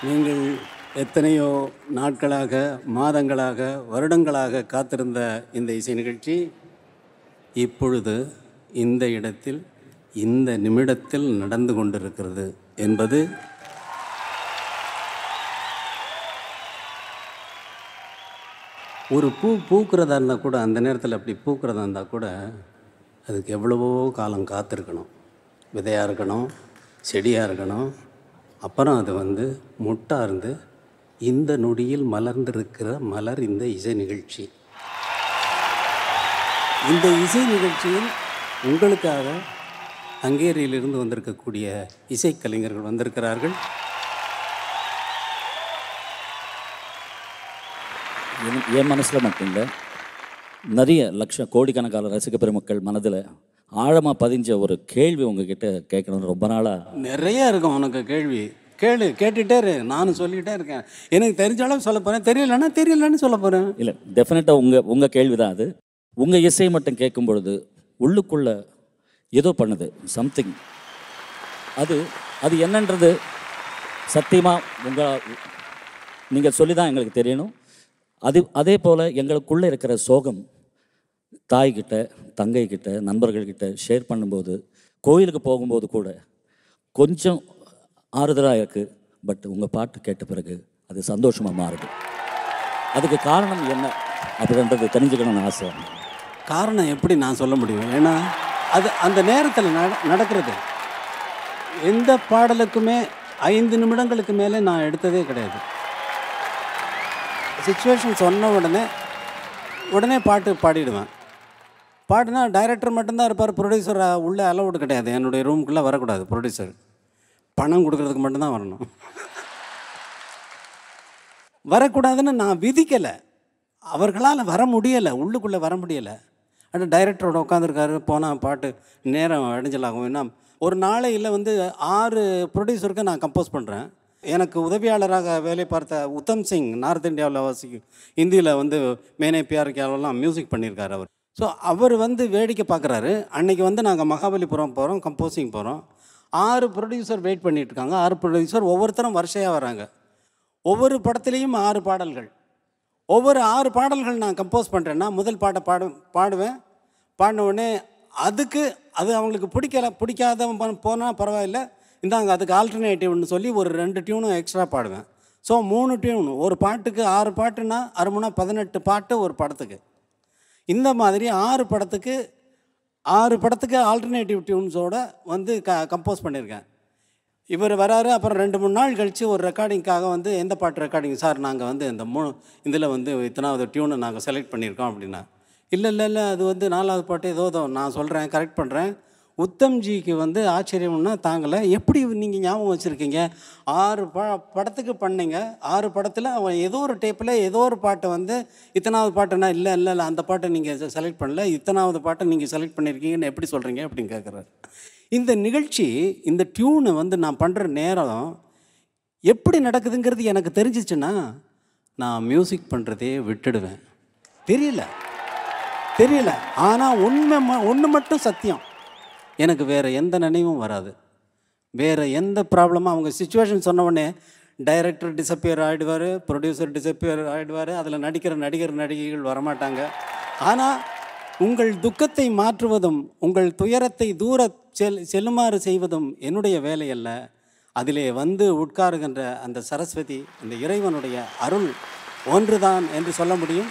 நீங்கள் எத்தனையோ நாட்களாக, மாதங்களாக, வருடங்களாக காத்திருந்த இந்த இசை நிகழ்ச்சி இப்பொழுது இந்த இடத்தில், இந்த நிமிடத்தில் நடந்து கொண்டிருக்கிறது என்பது ஒரு பூ பூக்கிறதா இருந்தால் கூட, அந்த நேரத்தில் அப்படி பூக்கிறதா இருந்தால் கூட அதுக்கு எவ்வளவோ காலம் காத்திருக்கணும். விதையாக இருக்கணும், செடியாக இருக்கணும், அப்புறம் அது வந்து மொட்டாக இருந்து இந்த நொடியில் மலர்ந்திருக்கிற மலர் இந்த இசை நிகழ்ச்சி. இந்த இசை நிகழ்ச்சியில் உங்களுக்காக ஹங்கேரியிலிருந்து வந்திருக்கக்கூடிய இசைக்கலைஞர்கள் வந்திருக்கிறார்கள். என் மனசில் மட்டும் இல்லை, நிறைய கோடிக்கணக்கான ரசிக பெருமக்கள் மனதில் ஆழமாக பதிஞ்ச ஒரு கேள்வி உங்ககிட்ட கேட்கணும்னு ரொம்ப நாளாக. நிறைய இருக்கும் உனக்கு கேள்வி. கேட்டுகிட்டே இரு, நானும் சொல்லிகிட்டே இருக்கேன். எனக்கு தெரிஞ்சாலும் சொல்ல போகிறேன், தெரியலன்னு சொல்ல போகிறேன். இல்லை, டெஃபினட்டாக உங்கள் கேள்வி தான் அது. உங்கள் இசை மட்டும் கேட்கும் பொழுது உள்ளுக்குள்ளே ஏதோ பண்ணுது, சம்திங். அது என்னன்றது சத்தியமாக நீங்கள் சொல்லி தான் எங்களுக்கு தெரியணும். அதே போல் எங்களுக்குள்ளே இருக்கிற சோகம் தாய்கிட்ட, தங்கைக்கிட்ட, நண்பர்கள்கிட்ட ஷேர் பண்ணும்போது, கோயிலுக்கு போகும்போது கூட கொஞ்சம் ஆறுதலாக இருக்குது. பட் உங்கள் பாட்டு கேட்ட பிறகு அது சந்தோஷமாக மாறுது. அதுக்கு காரணம் என்ன அப்படின்றது தெரிஞ்சுக்கணும்னு ஆசை. காரணம் எப்படி நான் சொல்ல முடியும்? ஏன்னா அது அந்த நேரத்தில் நடக்கிறது. எந்த பாடலுக்குமே 5 நிமிடங்களுக்கு மேலே நான் எடுத்ததே கிடையாது. சிச்சுவேஷன் சொன்ன உடனே பாட்டு பாடிடுவேன். பாட்டுனா டைரக்டர் மட்டும்தான் இருப்பார், ப்ரொடியூசர் உள்ளே அலவுடு கிடையாது. என்னுடைய ரூமுக்குள்ளே வரக்கூடாது ப்ரொடியூசர். பணம் கொடுக்குறதுக்கு மட்டும்தான் வரணும். வரக்கூடாதுன்னு நான் விதிக்கலை, அவர்களால் வர முடியலை, உள்ளுக்குள்ளே வர முடியலை. ஆனால் டைரக்டரோட உட்காந்துருக்காரு, போனால் பாட்டு நேரம் அடைஞ்சலாகும். என்ன ஒரு நாளையில் வந்து 6 ப்ரொடியூசருக்கு நான் கம்போஸ் பண்ணுறேன். எனக்கு உதவியாளராக வேலை பார்த்த உத்தம் சிங், நார்த் இந்தியாவில் வசிக்கும், ஹிந்தியில் வந்து மேனே பியார் கியாவெல்லாம் மியூசிக் பண்ணியிருக்காரு அவர். ஸோ அவர் வந்து வேடிக்கை பார்க்குறாரு. அன்றைக்கி வந்து நாங்கள் மகாபலிபுரம் போகிறோம், கம்போசிங் போகிறோம். 6 ப்ரொடியூசர் வெயிட் பண்ணிகிட்ருக்காங்க. 6 ப்ரொடியூசர் ஒவ்வொருத்தரும் வரிசையாக வராங்க. ஒவ்வொரு படத்துலேயும் 6 பாடல்கள். ஒவ்வொரு 6 பாடல்கள் நான் கம்போஸ் பண்ணுறேன்னா முதல் பாட்டை பாடுவேன். பாடின உடனே அது அவங்களுக்கு பிடிக்காத போனால் பரவாயில்ல, இந்தாங்க அதுக்கு ஆல்டர்னேட்டிவ்னு சொல்லி ஒரு 2 டியூனும் எக்ஸ்ட்ரா பாடுவேன். So 3 tune. ஒரு பாட்டுக்கு 6 பாட்டுன்னா 6 18 பாட்டு ஒரு படத்துக்கு. இந்த மாதிரி 6 படத்துக்கு ஆல்டர்னேட்டிவ் டியூன்ஸோடு வந்து கம்போஸ் பண்ணியிருக்கேன். இவர் வராரு. அப்புறம் 2-3 நாள் கழித்து ஒரு ரெக்கார்டிங்காக வந்து, எந்த பாட்டு ரெக்கார்டிங் சார், நாங்கள் வந்து இந்த இதில் வந்து இத்தனாவது டியூனை நாங்கள் செலக்ட் பண்ணியிருக்கோம் அப்படின்னா, இல்லை அது வந்து 4வது பாட்டு ஏதோ நான் சொல்கிறேன், கரெக்ட் பண்ணுறேன். உத்தம்ஜிக்கு வந்து ஆச்சரியம்னா தாங்கலை, எப்படி நீங்கள் ஞாபகம் வச்சுருக்கீங்க? 6 படத்துக்கு பண்ணீங்க, 6 படத்தில் அவன் ஏதோ ஒரு டேப்பில் ஏதோ ஒரு பாட்டை வந்து இத்தனாவது பாட்டுனா, இல்லை அந்த பாட்டை நீங்கள் செலக்ட் பண்ணல, இத்தனாவது பாட்டை நீங்கள் செலக்ட் பண்ணியிருக்கீங்கன்னு எப்படி சொல்கிறீங்க அப்படின்னு கேட்குறாரு. இந்த நிகழ்ச்சி, இந்த டியூனை வந்து நான் பண்ணுற நேரம் எப்படி நடக்குதுங்கிறது எனக்கு தெரிஞ்சிச்சுன்னா நான் மியூசிக் பண்ணுறதே விட்டுடுவேன். தெரியல. ஆனால் ஒன்று மட்டும் சத்தியம், எனக்கு வேறு எந்த நினைவும் வராது, வேறு எந்த ப்ராப்ளமும். அவங்க சிச்சுவேஷன் சொன்ன உடனே டைரக்டர் டிஸப்பியர் ஆகிடுவார், ப்ரொடியூசர் டிஸப்பியர் ஆகிடுவார், அதில் நடிக்கிற நடிகைகள் வரமாட்டாங்க. ஆனால் உங்கள் துக்கத்தை மாற்றுவதும் உங்கள் துயரத்தை தூர செல்லுமாறு செய்வதும் என்னுடைய வேலை அல்ல. அதிலே வந்து உட்காருகின்ற அந்த சரஸ்வதி, அந்த இறைவனுடைய அருள் ஒன்றுதான் என்று சொல்ல முடியும்.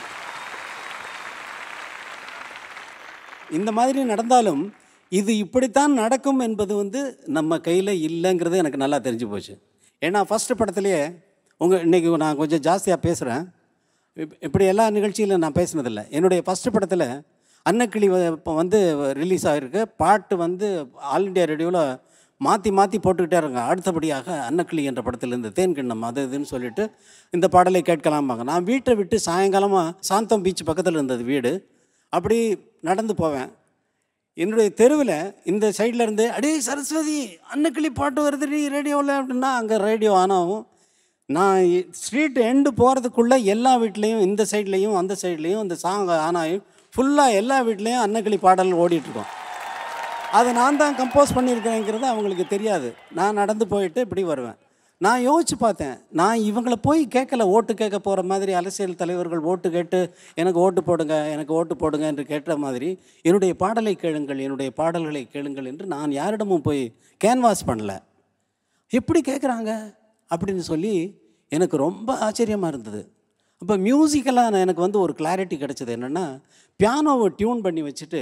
இந்த மாதிரி நடந்தாலும் இது இப்படித்தான் நடக்கும் என்பது வந்து நம்ம கையில் இல்லைங்கிறது எனக்கு நல்லா தெரிஞ்சு போச்சு. ஏன்னா ஃபஸ்ட்டு படத்துலேயே இன்றைக்கி நான் கொஞ்சம் ஜாஸ்தியாக பேசுகிறேன், இப்படி எல்லா நிகழ்ச்சியிலும் நான் பேசினதில்லை. என்னுடைய ஃபஸ்ட்டு படத்தில் அன்னக்கிளி இப்போ வந்து ரிலீஸ் ஆகிருக்கு. பாட்டு வந்து ஆல் இண்டியா ரேடியோவில் மாற்றி போட்டுக்கிட்டே இருங்க. அடுத்தபடியாக அன்னக்கிளி என்ற படத்திலேருந்து தேன் கிண்ணம் அது இதுன்னு சொல்லிவிட்டு இந்த பாடலை கேட்கலாம்பாங்க. நான் வீட்டை விட்டு சாயங்காலமாக சாந்தம் பீச் பக்கத்தில் இருந்தது வீடு, அப்படி நடந்து போவேன். என்னுடைய தெருவில் இந்த சைடில் இருந்து, அடே சரஸ்வதி, அன்னக்கிளி பாட்டு வருது ரேடியோவில் அப்படின்னா, அங்கே ரேடியோ ஆன் ஆகும். நான் ஸ்ட்ரீட் எண்டு போகிறதுக்குள்ளே எல்லா வீட்லேயும், இந்த சைட்லேயும் அந்த சைட்லேயும் இந்த சாங் ஆன் ஆகும். ஃபுல்லாக எல்லா வீட்லேயும் அன்னக்கிளி பாடல் ஓடிட்டுருக்கோம். அதை நான் தான் கம்போஸ் பண்ணியிருக்கிறேங்கிறது அவங்களுக்கு தெரியாது. நான் நடந்து போயிட்டு இப்படி வருவேன். நான் யோசித்து பார்த்தேன். நான் இவங்கள போய் கேட்கல, ஓட்டு கேட்க போகிற மாதிரி அரசியல் தலைவர்கள் ஓட்டு கேட்டு எனக்கு ஓட்டு போடுங்க, எனக்கு ஓட்டு போடுங்க என்று கேட்ட மாதிரி என்னுடைய பாடலை கேளுங்கள், என்னுடைய பாடல்களை கேளுங்கள் என்று நான் யாரிடமும் போய் கேன்வாஸ் பண்ணல. எப்படி கேட்குறாங்க அப்படின்னு சொல்லி எனக்கு ரொம்ப ஆச்சரியமாக இருந்தது. அப்போ மியூசிக்கலாக எனக்கு வந்து ஒரு கிளாரிட்டி கிடச்சிது. என்னென்னா, பியானோவை டியூன் பண்ணி வச்சுட்டு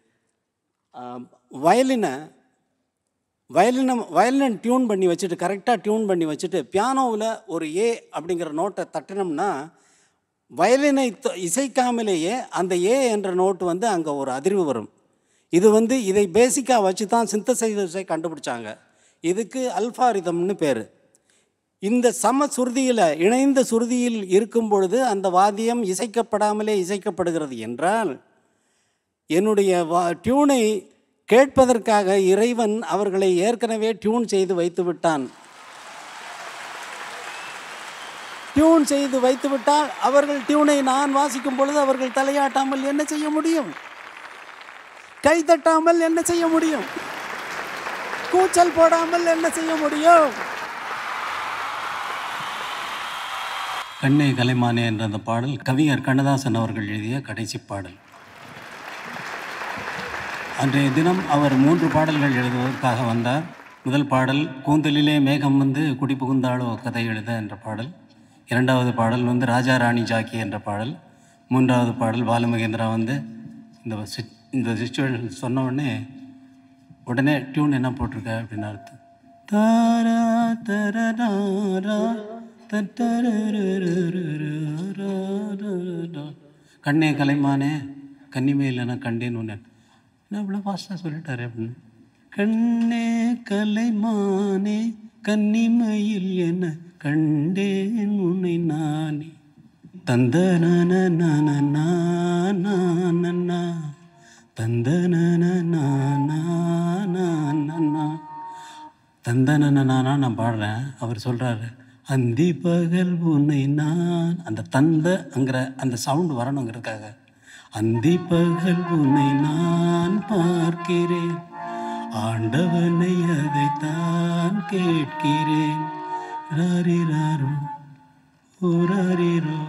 வயலினை டியூன் பண்ணி வச்சுட்டு, கரெக்டாக டியூன் பண்ணி வச்சுட்டு, பியானோவில் ஒரு ஏ அப்படிங்கிற நோட்டை தட்டினோம்னா வயலினை இசைக்காமலேயே அந்த ஏ என்ற நோட்டு வந்து அங்கே ஒரு அதிர்வு வரும். இது வந்து இதை பேசிக்காக வச்சு தான் சிந்தசைசர்ஸை கண்டுபிடிச்சாங்க. இதுக்கு அல்ஃபாரிதம்னு பேர். இந்த சம சுருதியில், இணைந்த சுருதியில் இருக்கும் பொழுது அந்த வாத்தியம் இசைக்கப்படாமலே இசைக்கப்படுகிறது என்றால், என்னுடைய டியூனை கேட்பதற்காக இறைவன் அவர்களை ஏற்கனவே டியூன் செய்து வைத்து விட்டான். டியூன் செய்து வைத்து விட்டால் அவர்கள் டியூனை நான் வாசிக்கும் பொழுது அவர்கள் தலையாட்டாமல் என்ன செய்ய முடியும்? கை தட்டாமல் என்ன செய்ய முடியும்? கூச்சல் போடாமல் என்ன செய்ய முடியும்? கண்ணே கலைமானே என்ற அந்த பாடல் கவிஞர் கண்ணதாசன் அவர்கள் எழுதிய கடைசி பாடல். அன்றைய தினம் அவர் 3 பாடல்கள் எழுதுவதற்காக வந்தார். முதல் பாடல் கூந்தலிலே மேகம் வந்து குடி புகுந்தாளோ கதை எழுத என்ற பாடல். 2வது பாடல் வந்து ராஜா ராணி ஜாக்கி என்ற பாடல். 3வது பாடல் பாலுமகேந்திரா வந்து இந்த சிச்சுவேஷன் சொன்ன உடனே டியூன் என்ன போட்டிருக்க அப்படின்னு அர்த்தம். தாரா தரரா கண்ணே கலைமானே கன்னிமையில் நான் கண்டேன் உன்னை. என்ன இவ்வளோ ஃபாஸ்ட்டாக சொல்லிட்டாரு அப்படின்னு. கண்ணே கலைமானே கன்னிமையில் என கண்டேன் உன்னை நானே தந்தன தந்தனா நான் பாடுறேன். அவர் சொல்கிறாரு, அந்தி பகல் உன்னை நான், அந்த தந்தங்கிற அந்த சவுண்டு வரணுங்கிறதுக்காக, அந்தி பகல் உன்னை நான் பார்க்கிறேன், ஆண்டவனை அதைத்தான் கேட்கிறேன். ராரிராரோ ஓராரிரோ.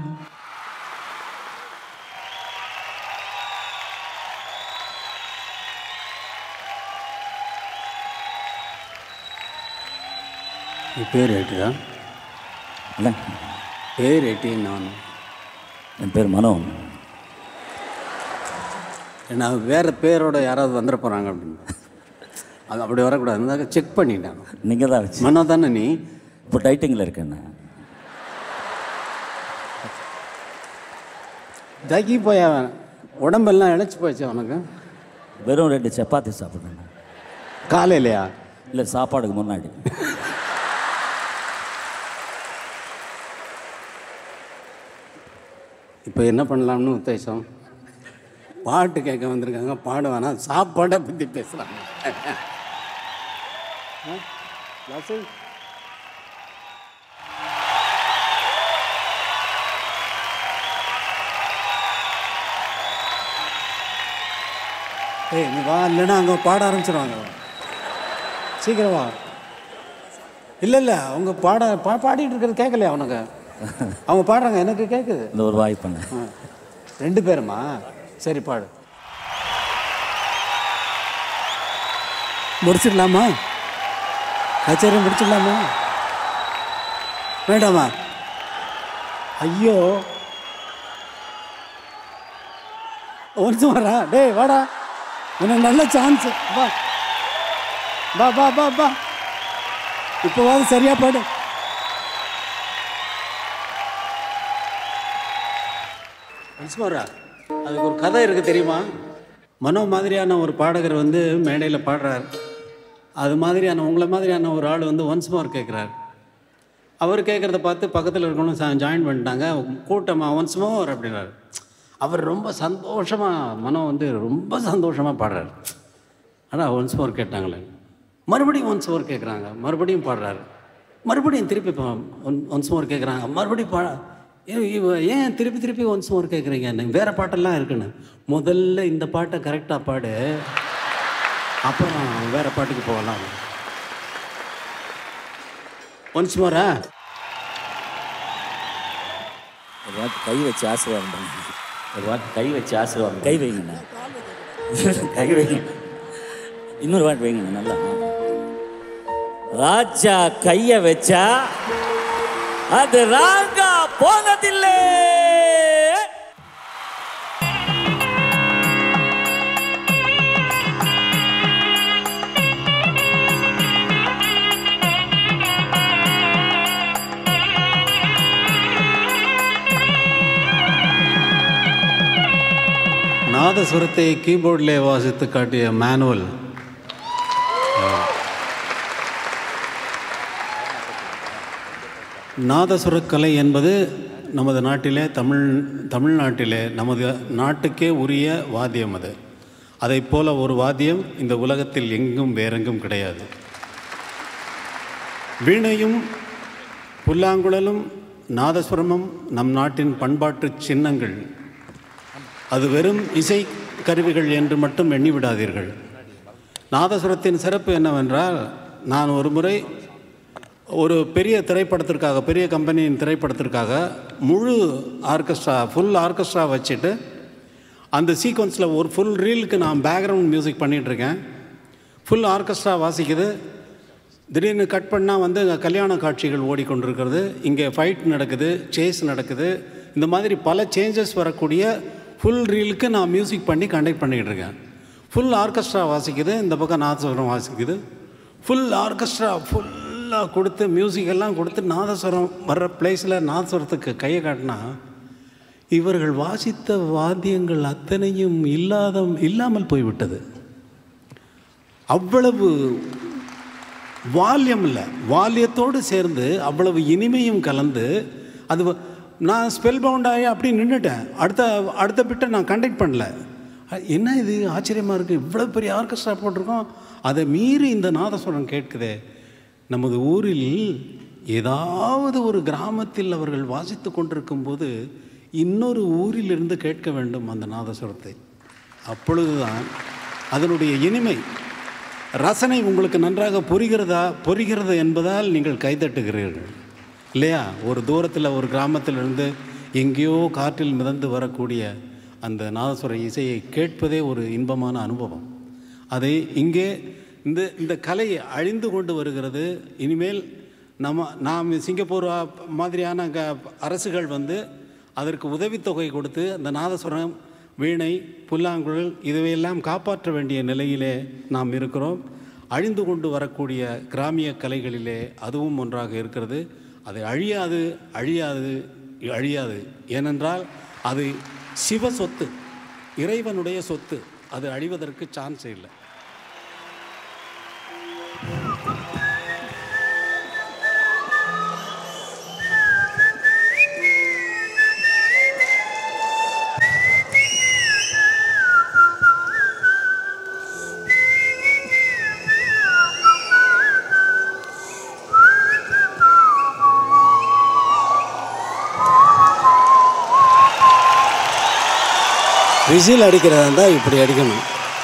பேர் ஏட்டுதா? இல்லை, பேர் ஏட்டி. நான் என் பேர் மனோ. நான் வேறு பேரோட யாராவது வந்துட போகிறாங்க அப்படின்னு. அது அப்படி வரக்கூடாது, செக் பண்ணிட்டேன். நீங்கள் தான் வச்சு மனோ தானே நீ? இப்போ டைட்டிங்கில் இருக்கேண்ணா. தகி போய் உடம்பெல்லாம் இழைச்சி போச்சு அவனுக்கு. வெறும் 2 சப்பாத்தி சாப்பிட்றேண்ணா. காலையிலையா? இல்லை, சாப்பாடுக்கு முன்னாடி. இப்போ என்ன பண்ணலாம்னு உத்தேசம்? பாட்டு கேட்க வந்திருக்காங்க, பாடு வேணாம், சாப்பாடை பற்றி பேசுகிறாங்க. ஏய் நீ வா, இல்லைன்னா அங்கே பாட ஆரம்பிச்சிடுவாங்க. சீக்கிரம் வா. இல்லை அவங்க பாடிட்டு இருக்கிறது கேட்கலையா அவனுக்கு? அவங்க பாடுறாங்க, எனக்கு கேட்குது. இந்த ஒரு வாய்ப்புங்க. 2 பேருமா? சரி பாடு. முடிச்சிடலாமா? கச்சேரி முடிச்சிடலாமா? வேண்டாமா? ஐயோ, ஒன்று வரா. டேய் வாடா, உனக்கு நல்ல சான்ஸ். வா வா வா வா வா, இப்போவாது சரியா பாடு. மனுஷமாரா, அதுக்கு ஒரு கதை இருக்குது தெரியுமா? மனோ மாதிரியான ஒரு பாடகர் வந்து மேடையில் பாடுறார். அது மாதிரியான உங்களை மாதிரியான ஒரு ஆள் வந்து ஒன்ஸ் மோர் கேட்குறார். அவர் கேட்குறத பார்த்து பக்கத்தில் இருக்கணும் ஜாயின் பண்ணிட்டாங்க கூட்டமாக. ஒன்ஸ் மோர் அப்படின்னாரு. அவர் ரொம்ப சந்தோஷமாக, மனோ வந்து ரொம்ப சந்தோஷமாக பாடுறார். ஆனால் ஒன்ஸ் மோர் கேட்டாங்களே, மறுபடியும் ஒன்ஸ் மோர் கேட்குறாங்க, மறுபடியும் பாடுறாரு. மறுபடியும் திருப்பி ஒன்ஸ் மோர் கேட்குறாங்க, மறுபடியும் ஏன் திருப்பி திருப்பி ஒன்ஸ் மோர் கேட்குறீங்க? வேறு பாட்டெல்லாம் இருக்குன்னு. முதல்ல இந்த பாட்டை கரெக்டாக பாடு, அப்புறம் வேறு பாட்டுக்கு போகலாம். ஒன்ஸ் மோரா? ஒரு வாட்டி கை வச்சு ஆசீர்வாதம் பண்ணுங்க. ஒரு வாட்டி கை வச்சு ஆசீர்வாதம். கை வைங்கண்ணா, கை வைங்க. இன்னொரு வாட்டி வைங்கண்ணா. நல்லா ராஜா கைய வச்சா அது ராங்கா போனதில்லை. நாதசுரத்தை கீபோர்டிலே வாசித்து காட்டிய மேனுவல். நாதசுரக்கலை என்பது நமது நாட்டிலே தமிழ்நாட்டிலே நமது நாட்டுக்கே உரிய வாத்தியம் அது. அதை போல ஒரு வாத்தியம் இந்த உலகத்தில் எங்கும் வேறெங்கும் கிடையாது. வீணையும் புல்லாங்குழலும் நாதசுரமும் நம் நாட்டின் பண்பாட்டு சின்னங்கள். அது வெறும் இசை கருவிகள் என்று மட்டும் எண்ணிவிடாதீர்கள். நாதசுரத்தின் சிறப்பு என்னவென்றால், நான் ஒரு முறை ஒரு பெரிய திரைப்படத்திற்காக, பெரிய கம்பெனியின் திரைப்படத்திற்காக முழு ஆர்கெஸ்ட்ரா, ஃபுல் ஆர்கெஸ்ட்ரா வச்சுட்டு அந்த சீக்வன்ஸில் ஒரு ஃபுல் ரீலுக்கு நான் பேக்ரவுண்ட் மியூசிக் பண்ணிகிட்ருக்கேன். ஃபுல் ஆர்கெஸ்ட்ரா வாசிக்குது. திடீர்னு கட் பண்ணால் வந்து கல்யாண காட்சிகள் ஓடிக்கொண்டிருக்கிறது, இங்கே ஃபைட் நடக்குது, சேஸ் நடக்குது. இந்த மாதிரி பல சேஞ்சஸ் வரக்கூடிய ஃபுல் ரீலுக்கு நான் மியூசிக் பண்ணி கண்டக்ட் பண்ணிக்கிட்டு இருக்கேன். ஃபுல் ஆர்கெஸ்ட்ரா வாசிக்குது, இந்த பக்கம் நாதஸ்வரம் வாசிக்குது. ஃபுல் ஆர்கெஸ்ட்ரா ஃபுல்லாக கொடுத்து மியூசிக்கெல்லாம் கொடுத்து நாதஸ்வரம் வர்ற பிளேஸில் நாதஸ்வரத்துக்கு கையை காட்டினா இவர்கள் வாசித்த வாத்தியங்கள் அத்தனையும் இல்லாமல் போய்விட்டது. அவ்வளவு வால்யம் இல்லை, வால்யத்தோடு சேர்ந்து அவ்வளவு இனிமையும் கலந்து அது நான் ஸ்பெல் பவுண்ட் ஆகி அப்படி நின்றுட்டேன். அடுத்த பிட்டை நான் கண்டக்ட் பண்ணல. என்ன இது ஆச்சரியமாக இருக்குது, இவ்வளோ பெரிய ஆர்கெஸ்ட்ரா போட்டிருக்கோம், அதை மீறி இந்த நாதஸ்வரம் கேட்குதே. நமது ஊரில் ஏதாவது ஒரு கிராமத்தில் அவர்கள் வாசித்து கொண்டிருக்கும் போது இன்னொரு ஊரிலிருந்து கேட்க வேண்டும் அந்த நாதஸ்வரத்தை. அப்பொழுதுதான் அதனுடைய இனிமை, ரசனை உங்களுக்கு நன்றாக புரிகிறது என்பதால் நீங்கள் கைதட்டுகிறீர்கள் இல்லையா? ஒரு தூரத்தில் ஒரு கிராமத்திலிருந்து எங்கேயோ காற்றில் மிதந்து வரக்கூடிய அந்த நாதஸ்வர இசையை கேட்பதே ஒரு இன்பமான அனுபவம். அதை இங்கே இந்த கலை அழிந்து கொண்டு வருகிறது. இனிமேல் நாம் சிங்கப்பூர் மாதிரியான அரசுகள் வந்து அதற்கு உதவித்தொகை கொடுத்து அந்த நாதஸ்வரம், வீணை, புல்லாங்குழல் இதையெல்லாம் காப்பாற்ற வேண்டிய நிலையிலே நாம் இருக்கிறோம். அழிந்து கொண்டு வரக்கூடிய கிராமிய கலைகளிலே அதுவும் ஒன்றாக இருக்கிறது. அது அழியாது. ஏனென்றால் அது சிவ சொத்து, இறைவனுடைய சொத்து. அது அழிவதற்கு சான்ஸே இல்லை. விசில் அடிக்கிறதா இருந்தால் இப்படி அடிக்கணும்.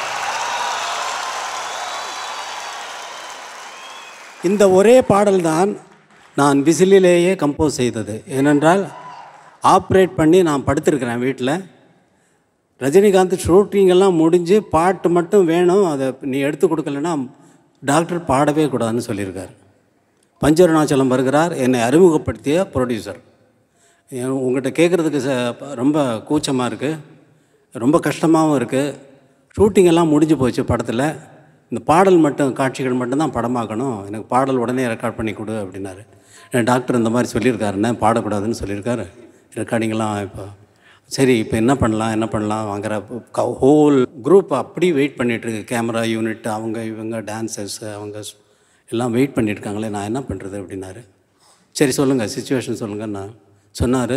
இந்த ஒரே பாடல்தான் நான் விசிலிலேயே கம்போஸ் செய்தது. ஏனென்றால் ஆப்ரேட் பண்ணி நான் படுத்திருக்கிறேன் வீட்டில். ரஜினிகாந்த் ஷூட்டிங்கெல்லாம் முடிஞ்சு பாட்டு மட்டும் வேணும், அதை நீ எடுத்து கொடுக்கலன்னா டாக்டர் பாடவே கூடாதுன்னு சொல்லியிருக்கார். பஞ்சருணாச்சலம் வருகிறார், என்னை அறிமுகப்படுத்திய ப்ரொடியூசர். உங்கள்கிட்ட கேட்குறதுக்கு ரொம்ப கூச்சமாக இருக்குது, ரொம்ப கஷ்டமாகவும் இருக்குது. ஷூட்டிங்கெல்லாம் முடிஞ்சு போச்சு படத்தில், இந்த பாடல் மட்டும், காட்சிகள் மட்டும்தான் படமாக்கணும், எனக்கு பாடல் உடனே ரெக்கார்ட் பண்ணி கொடு அப்படின்னாரு. டாக்டர் இந்த மாதிரி சொல்லியிருக்காருண்ணே, பாடக்கூடாதுன்னு சொல்லியிருக்காரு. ரெக்கார்டிங்கெல்லாம் இப்போ சரி, இப்போ என்ன பண்ணலாம் வாங்குற ஹோல் குரூப் அப்படி வெயிட் பண்ணிகிட்ருக்கு. கேமரா யூனிட், இவங்க டான்சர்ஸ், அவங்க எல்லாம் வெயிட் பண்ணியிருக்காங்களே, நான் என்ன பண்ணுறது அப்படின்னாரு. சரி சொல்லுங்கள், சிச்சுவேஷன் சொல்லுங்கள். நான் சொன்னார்,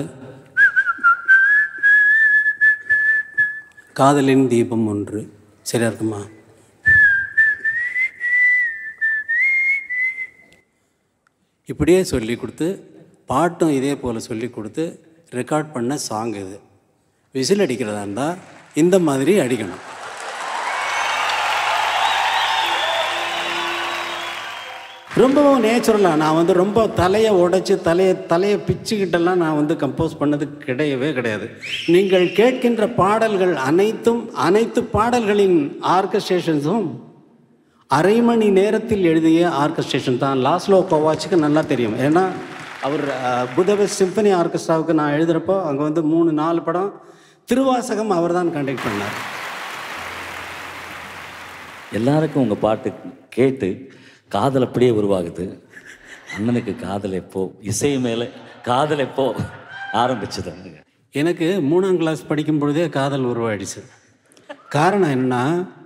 காதலின் தீபம் ஒன்று. சரியா இருக்குமா? இப்படியே சொல்லி கொடுத்து, பாட்டும் இதே போல் சொல்லி கொடுத்து ரெக்கார்ட் பண்ண சாங் இது. விசில் அடிக்கிறதா இருந்தால் இந்த மாதிரி அடிக்கணும். ரொம்பவும் நேச்சுரலாக நான் வந்து ரொம்ப தலையை உடைச்சி தலையை பிச்சுக்கிட்டெல்லாம் நான் வந்து கம்போஸ் பண்ணது கிடையவே கிடையாது. நீங்கள் கேட்கின்ற பாடல்கள் அனைத்து பாடல்களின் ஆர்கஸ்ட்ரேஷன்ஸும் அரை மணி நேரத்தில் எழுதிய ஆர்கஸ்ட்ரேஷன் தான். லாஸ்லோ கோவாச்சுக்கு நல்லா தெரியும். ஏன்னா அவர் புதபெஸ்ட் சிம்பனி ஆர்கெஸ்ட்ராவுக்கு நான் எழுதுகிறப்போ அங்கே வந்து 3-4 படம் திருவாசகம் அவர் தான் கண்டக்ட் பண்ணார். எல்லாருக்கும் உங்கள் பாட்டு கேட்டு காதல் அப்படியே உருவாகுது. அண்ணனுக்கு காதல் எப்போ, இசை மேலே காதல் எப்போ ஆரம்பிச்சது? எனக்கு 3ஆம் கிளாஸ் படிக்கும் பொழுதே காதல் உருவாயிடுச்சு. காரணம் என்னன்னா,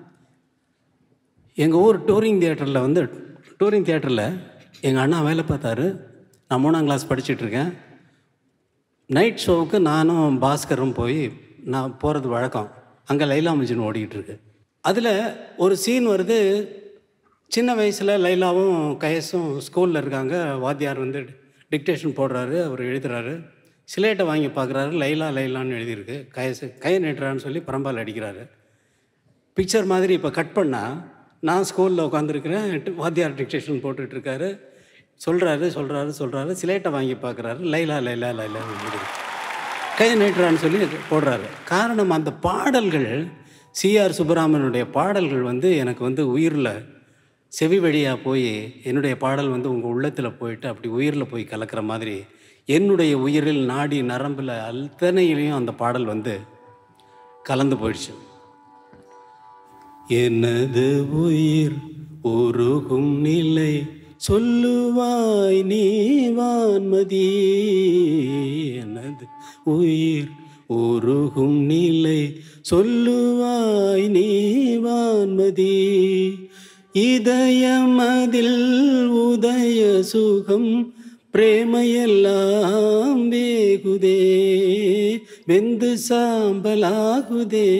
எங்கள் ஊர் டூரிங் தியேட்டரில் எங்கள் அண்ணா வேலை பார்த்தாரு. நான் 3ஆம் கிளாஸ் படிச்சுட்ருக்கேன். நைட் ஷோவுக்கு நானும் பாஸ்கரும் போய் நான் போகிறது வழக்கம். அங்கே லைலா மஜ்னு ஓடிக்கிட்டு இருக்கு. அதில் ஒரு சீன் வருது. சின்ன வயசில் லைலாவும் கயஸும் ஸ்கூலில் இருக்காங்க. வாத்தியார் வந்து டிக்டேஷன் போடுறாரு, அவர் எழுதுறாரு. சிலேட்டை வாங்கி பார்க்குறாரு, லைலான்னு எழுதியிருக்கு. கையை நீட்டுறான்னு சொல்லி பரம்பால் அடிக்கிறாரு. பிக்சர் மாதிரி இப்போ கட் பண்ணால் நான் ஸ்கூலில் உட்காந்துருக்கிறேன், வாத்தியார் டிக்டேஷன் போட்டுட்ருக்காரு. சொல்கிறாரு. சிலேட்டை வாங்கி பார்க்குறாரு, லைலா எழுதி கையை நீட்டுறான்னு சொல்லி போடுறாரு. காரணம், அந்த பாடல்கள் சிஆர் சுப்பராமனுடைய பாடல்கள் வந்து எனக்கு வந்து உயிரில் செவி வழியாக போய் என்னுடைய பாடல் வந்து உங்கள் உள்ளத்தில் போயிட்டு அப்படி உயிரில் போய் கலக்கிற மாதிரி என்னுடைய உயிரில் நாடி நரம்பில் அத்தனையிலையும் அந்த பாடல் வந்து கலந்து போயிடுச்சு. எனது உயிர் உருகும் நிலை சொல்லுவாய் நீ வான்மதி. எனது உயிர் உருகும் நிலை சொல்லுவாய் நீ வான்மதி. இதயமதில் உதய சுகம் பிரேமையெல்லாம் வேகுதே, வெந்து சாம்பலாகுதே.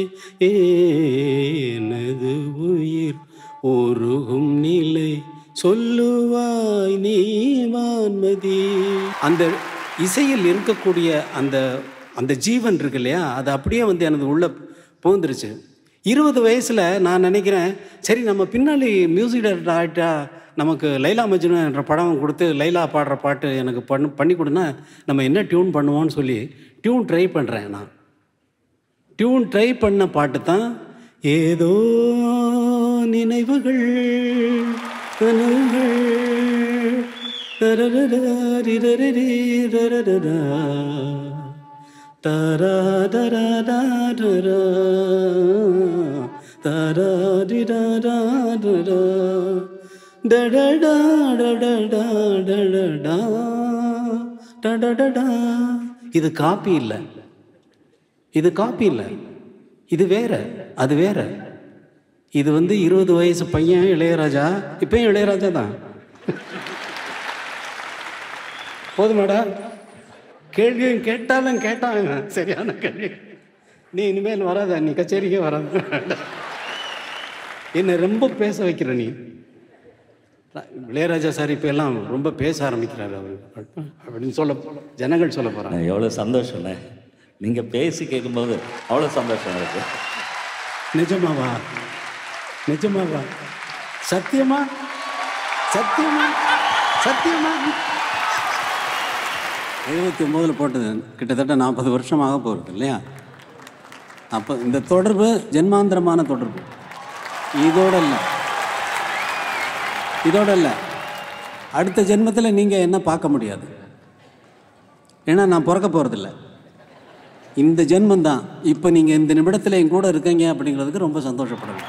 எனது உயிர் உருகும் நிலை சொல்லுவாய் நீ வான்மதி. அந்த இசையில் இருக்கக்கூடிய அந்த ஜீவன் இருக்கு இல்லையா, அது அப்படியே வந்து எனது உள்ள புகுந்துருச்சு. 20 வயசில் நான் நினைக்கிறேன், சரி நம்ம பின்னாடி மியூசிக் டைரக்டர் ஆகிட்டா நமக்கு லைலா மஜ்னு என்ற படம் கொடுத்து லைலா பாடுற பாட்டு எனக்கு பண்ணி கொடுன்னா நம்ம என்ன டியூன் பண்ணுவோன்னு சொல்லி டியூன் ட்ரை பண்ணுறேன். நான் டியூன் ட்ரை பண்ண பாட்டு தான் ஏதோ நினைவுகள் கனவுகள் இது காப்பி இல்லை, இது வேற, அது வேற. இது வந்து 20 வயசு பையன் இளையராஜா, இப்பயும் இளையராஜா தான். போதுமாடா, கேள்வியும் கேட்டாலும் கேட்டாங்க சரியான கேள்வி. நீ இனிமேல் வராத, நீ கச்சேரிக்கே வராத, என்னை ரொம்ப பேச வைக்கிற நீ. இளையராஜா சார் இப்போ எல்லாம் ரொம்ப பேச ஆரம்பிக்கிறாரு அவர் அப்படின்னு ஜனங்கள் சொல்ல போகிறாங்க. எவ்வளோ சந்தோஷம்ண்ணே, நீங்கள் பேசி கேட்கும்போது அவ்வளோ சந்தோஷம் இருக்கு. நிஜமாவா? சத்தியமா? 79 போட்டது கிட்டத்தட்ட 40 வருஷமாக போகிறது இல்லையா? அப்போ இந்த தொடர்பு ஜென்மாந்திரமான தொடர்பு. இதோட இல்லை, அடுத்த ஜென்மத்தில் நீங்கள் என்ன பார்க்க முடியாது. ஏன்னா நான் பிறக்க போகிறதில்ல, இந்த ஜென்மந்தான். இப்போ நீங்கள் இந்த நிமிடத்தில் என் கூட இருக்கீங்க அப்படிங்கிறதுக்கு ரொம்ப சந்தோஷப்படுவேன்.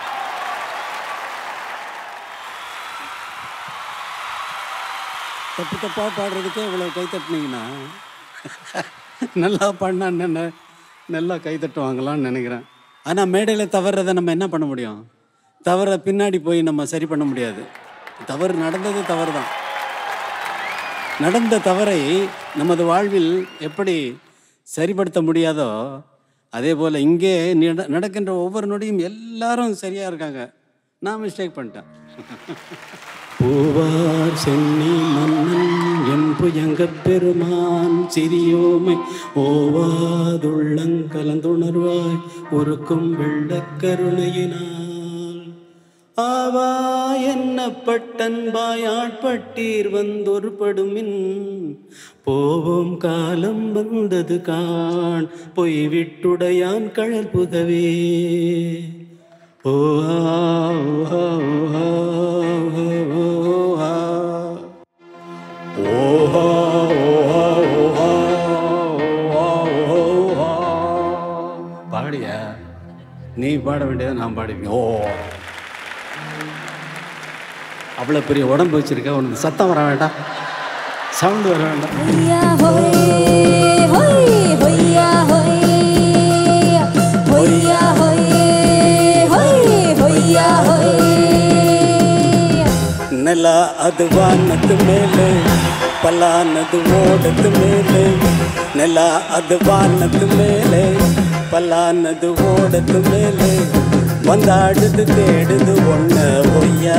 தப்பாக பாடுறதுக்கே இவ்வளோ கை தட்டினீங்கன்னா நல்லா பாடினா என்ன நல்லா கை தட்டுவாங்களான்னு நினைக்கிறேன். ஆனால் மேடையில் தவறுறதை நம்ம என்ன பண்ண முடியும்? தவற பின்னாடி போய் நம்ம சரி பண்ண முடியாது. தவறு நடந்தது தவறு தான். நடந்த தவறை நமது வாழ்வில் எப்படி சரிப்படுத்த முடியாதோ அதே போல் இங்கே நடக்கின்ற ஒவ்வொரு நொடியும் எல்லாரும் சரியாக இருக்காங்க, நான் மிஸ்டேக் பண்ணிட்டேன். பூவார் சென்னி மன்னன் எம்புயங்க பெருமான் சிறியோமை ஓவாதுள்ளங்கலந்துணர்வாய் ஒருக்கும் வெள்ளக்கருணையினால் ஆவா என்ன பட்டன்பாய் ஆட்பட்டீர் வந்தொரு படுமின் போவோம் காலம் வந்தது காண் பொய் விட்டுடையான் கழல் புகவே. ஓ ஆ, ஓ ஆ, ஓ ஆ, ஓ ஆ, ஓ ஆ. பாடியா நீ பாட வேண்டியதை நான் பாடுவேன். ஓ அவ்வளோ பெரிய உடம்பு வச்சிருக்க, உனக்கு சத்தம் வர வேண்டாம், சவுண்டு வர வேண்டாம். நிலா அது வானத்து மேலே, பல்லானது ஓடத்து மேலே. நிலா அது வானத்து மேலே, பல்லானது ஓடத்து மேலே. வந்தாடுது தேடுது ஒன்ன ஒய்யா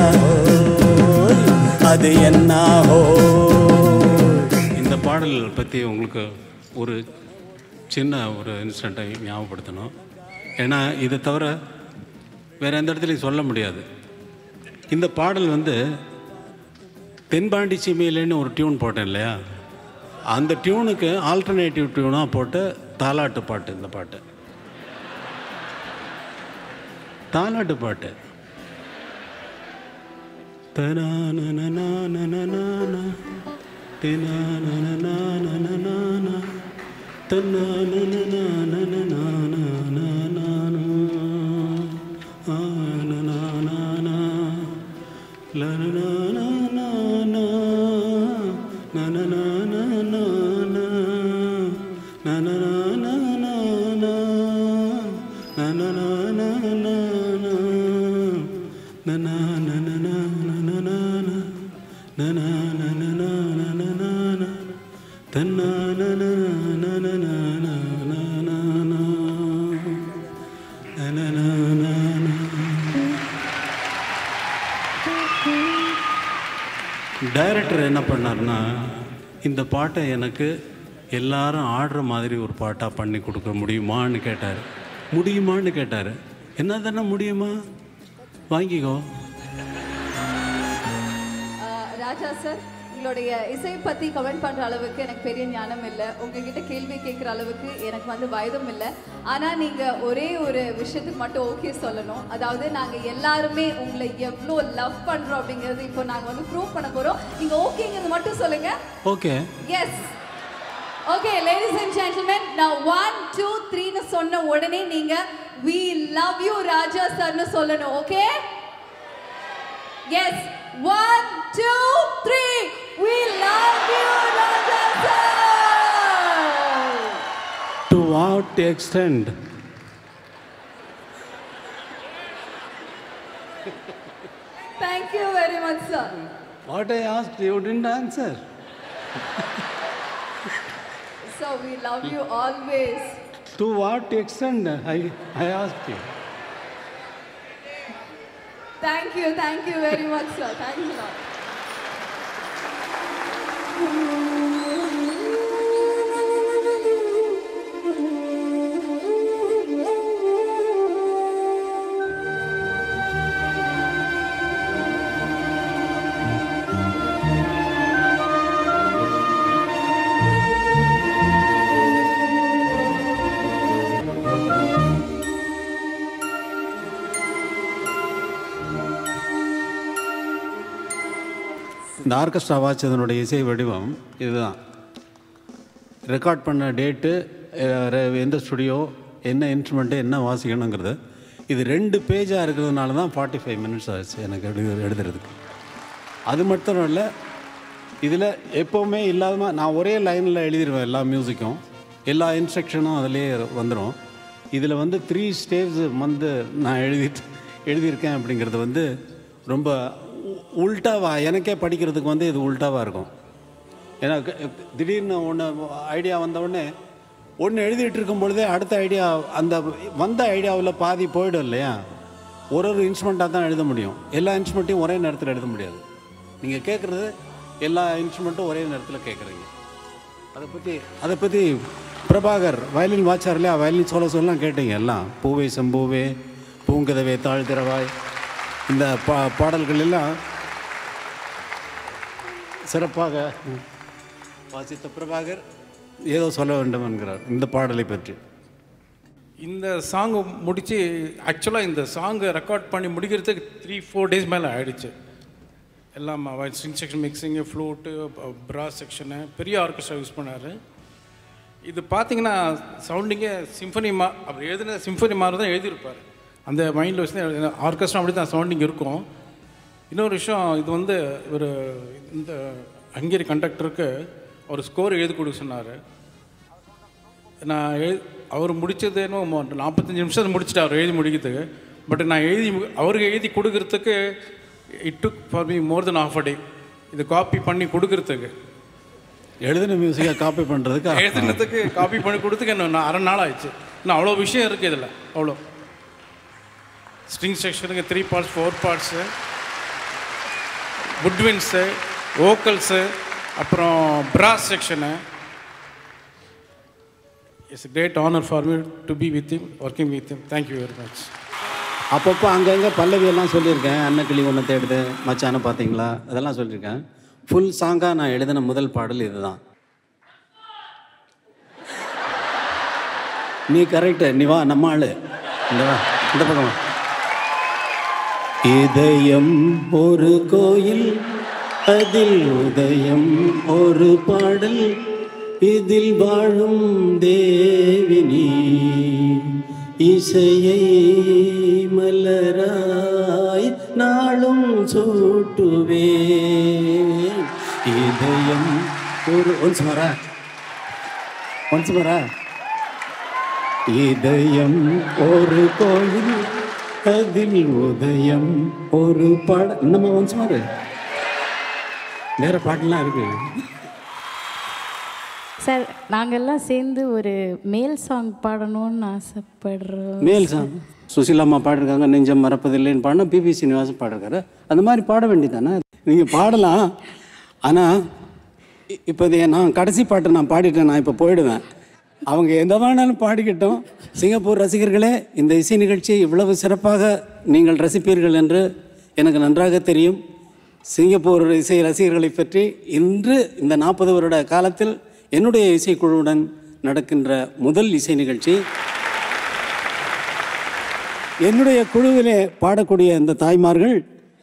அது என்னாஹோ. இந்த பாடல் பற்றி உங்களுக்கு ஒரு சின்ன ஒரு இன்சிடெண்ட்டை ஞாபகப்படுத்தணும். ஏன்னா இதை தவிர வேறு எந்த இடத்துலையும் சொல்ல முடியாது. இந்த பாடல் வந்து தென்பாண்டி சீமையிலேன்னு ஒரு டியூன் போட்டேன் இல்லையா, அந்த டியூனுக்கு ஆல்டர்னேட்டிவ் டியூனாக போட்டு தாலாட்டு பாட்டு. இந்த பாட்டு தாலாட்டு பாட்டு. டைரக்டர் என்ன பண்ணார்னா, இந்த பாட்டை எனக்கு எல்லாரும் ஆடுற மாதிரி ஒரு பாட்டாக பண்ணி கொடுக்க முடியுமான்னு கேட்டார். முடியுமான்னு கேட்டார். என்ன தானே முடியுமா, வாங்கிக்கோ. ராஜா சார், உங்களுடைய இசை பற்றி கமெண்ட் பண்ணுற அளவுக்கு எனக்கு பெரிய ஞானம் இல்லை, உங்ககிட்ட கேள்வி கேட்குற அளவுக்கு எனக்கு வந்து வயதும் இல்லை. ஆனால் நீங்கள் ஒரே ஒரு விஷயத்துக்கு மட்டும் ஓகே சொல்லணும். அதாவது நாங்கள் எல்லாருமே உங்களை எவ்வளோ லவ் பண்ணுறோம் அப்படிங்கிறது இப்போ நாங்கள் வந்து ப்ரூவ் பண்ண போகிறோம். நீங்கள் ஓகேங்கிறது மட்டும் சொல்லுங்கள். Okay. Yes. Okay ladies and gentlemen, நான் 1 2 3ன்னு சொன்ன உடனே நீங்கள் we love you ராஜா சார்னு சொல்லணும். Okay? Yes. 1 2 3 we love you Raja sir. To what extent? Thank you very much sir. What I asked you didn't answer. So we love you always. To what extent I asked you. Thank you very much sir. Thank you lot. இந்த orchestra வாட்சதனுடைய இசை வடிவம் இதுதான். Record பண்ண date, எந்த studio, என்ன instrument, என்ன வாசிக்கணுங்கிறது. இது 2 பேஜாக இருக்கிறதுனால தான் 45 மினிட்ஸ் ஆச்சு எனக்கு எழுதுறதுக்கு. அது மட்டும் இல்லை, இதில் எப்போவுமே இல்லாத நான் ஒரே லைனில் எழுதிடுவேன். எல்லா மியூசிக்கும், எல்லா இன்ஸ்ட்ரக்ஷனும் அதிலே வந்துடும். இதில் வந்து 3 ஸ்டேஜ் வந்து நான் எழுதியிருக்கேன். அப்படிங்கிறது வந்து ரொம்ப உல்ட்டாவாக எனக்கே படிக்கிறதுக்கு வந்து இது உல்ட்டாவாக இருக்கும். ஏன்னா திடீர்னு ஒன்று ஐடியா வந்தவுடனே ஒன்று எழுதிட்டு இருக்கும் பொழுதே அடுத்த ஐடியா, அந்த வந்த ஐடியாவில் பாதி போய்டும் இல்லையா. ஒரு இன்ஸ்ட்ருமெண்ட்டாக தான் எழுத முடியும். எல்லா இன்ஸ்ட்ருமெண்ட்டையும் ஒரே நேரத்தில் எழுத முடியாது. நீங்கள் கேட்குறது எல்லா இன்ஸ்ட்ருமெண்ட்டும் ஒரே நேரத்தில் கேட்குறீங்க. அதை பற்றி பிரபாகர் வயலின் வாச்சார் இல்லையா, வயலின் சொல்லலாம் கேட்டீங்க எல்லாம். பூவே செம்பூவே, பூங்கதவே தாழ் திறவாய், இந்த பாடல்கள் எல்லாம் சிறப்பாக வாசித்த பிரபாகர் ஏதோ சொல்ல வேண்டும் என்கிறார் இந்த பாடலை பற்றி. இந்த சாங் முடித்து ஆக்சுவலாக இந்த சாங்கை ரெக்கார்ட் பண்ணி முடிக்கிறதுக்கு 3-4 days மேலே ஆகிடுச்சு. எல்லாம் string section, mixing, flute, brass section, பெரிய ஆர்கெஸ்ட்ரா யூஸ் பண்ணார். இது பார்த்தீங்கன்னா சவுண்டிங்கே சிம்ஃபனி அப்படி எழுதின சிம்ஃபனி மாதிரி தான் எழுதியிருப்பார். அந்த மைண்டில் வச்சு தான் ஆர்கெஸ்ட்ரா அப்படி தான் சவுண்டிங் இருக்கும். இன்னொரு விஷயம், இது வந்து ஒரு இந்த ஹங்கேரி கண்டக்டருக்கு ஒரு ஸ்கோர் எழுதி கொடுக்க சொன்னார். நான் அவர் முடித்தது என்ன 45 நிமிஷம் முடிச்சுட்டு அவர் எழுதி முடிக்கிறதுக்கு. பட் நான் அவருக்கு எழுதி கொடுக்கறதுக்கு it took for me more than ½ day. இது காப்பி பண்ணி கொடுக்கறதுக்கு, எழுதின மியூசிக்கை காப்பி பண்ணுறதுக்கு, எழுதினதுக்கு காப்பி பண்ணி கொடுத்துக்கு என்ன 1/2 நாள் ஆயிடுச்சு. இன்னும் அவ்வளோ விஷயம் இருக்குது இதில். அவ்வளோ ஸ்ட்ரிங் செக்ஷனுக்கு 3 parts 4 parts, வுட்வின்ஸு, வோக்கல்ஸு, அப்புறம் brass section. It's a great honor for me to be with him, working with him. Thank you very much. அப்பப்போ அங்கங்கே பல்லவியெல்லாம் சொல்லியிருக்கேன். அன்னக்கிளி ஒன்று தேடுது, மச்சான பார்த்தீங்களா, அதெல்லாம் சொல்லியிருக்கேன். ஃபுல் சாங்காக நான் எழுதின முதல் பாடல் இதுதான். நீ கரெக்டு, நீ வா, நம்ம ஆளு, இந்த வா, இந்த பக்கம். இதயம் ஒரு கோயில், அதில் உதயம் ஒரு பாடல், இதில் வாழும் தேவினி, இசையை மலராய் நாளும் சூட்டுவே. இதயம் ஒரு ஒன்ஸ் மரா இதயம் ஒரு கோயில், அதில் உதயம் ஒரு பாடல். நம்ம ஒன்ஸ் மாறு, வேற பாட்டெல்லாம் இருக்கு. சார், நாங்கள்லாம் சேர்ந்து ஒரு மேல் சாங் பாடணும்னு ஆசைப்படுறோம். மேல் சாங் சுசிலாம்மா பாடிருக்காங்க, நெஞ்சம் மறப்பதில்லைன்னு பாடினா பிபி சீனிவாசன் பாடிருக்காரு. அந்த மாதிரி பாட வேண்டியதானே, நீங்கள் பாடலாம். ஆனால் இப்போ நான் கடைசி பாட்டை நான் பாடிட்டேன், நான் இப்போ போயிடுவேன். அவங்க எந்த வேணாலும் பாடிக்கிட்டோம். சிங்கப்பூர் ரசிகர்களே, இந்த இசை நிகழ்ச்சியை இவ்வளவு சிறப்பாக நீங்கள் ரசிப்பீர்கள் என்று எனக்கு நன்றாக தெரியும். சிங்கப்பூர் இசை ரசிகர்களை பற்றி இன்று இந்த 40 வருட காலத்தில் என்னுடைய இசைக்குழுவுடன் நடக்கின்ற முதல் இசை நிகழ்ச்சி. என்னுடைய குழுவிலே பாடக்கூடிய இந்த தாய்மார்கள்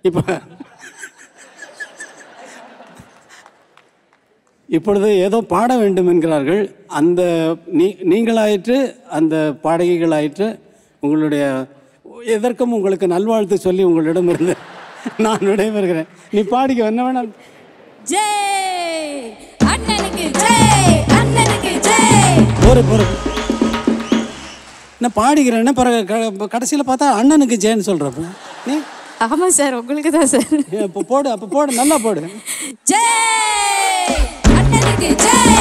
இப்பொழுது ஏதோ பாட வேண்டும் என்கிறார்கள். அந்த நீங்களாயிற்று, அந்த பாடகிகளாயிற்று. உங்களுடைய எதற்கும் உங்களுக்கு நல்வாழ்த்து சொல்லி உங்களிடமிருந்து நான் விடைபெறுகிறேன். நீ பாடிக்க, என்ன வேணாலும். ஜெய் அண்ணனுக்கு, ஜெய் அண்ணனுக்கு, ஜெய். ஒரு நான் பாடிக்கிறேன்னா பிறகு கடைசியில் பார்த்தா அண்ணனுக்கு ஜெயன்னு சொல்கிறப்ப நீ. ஆமாம் சார், உங்களுக்கு தான் சார். இப்போ போடு, அப்போ போடு, நல்லா போடு. ஜெய் அண்ணனுக்கு, ஜெய்.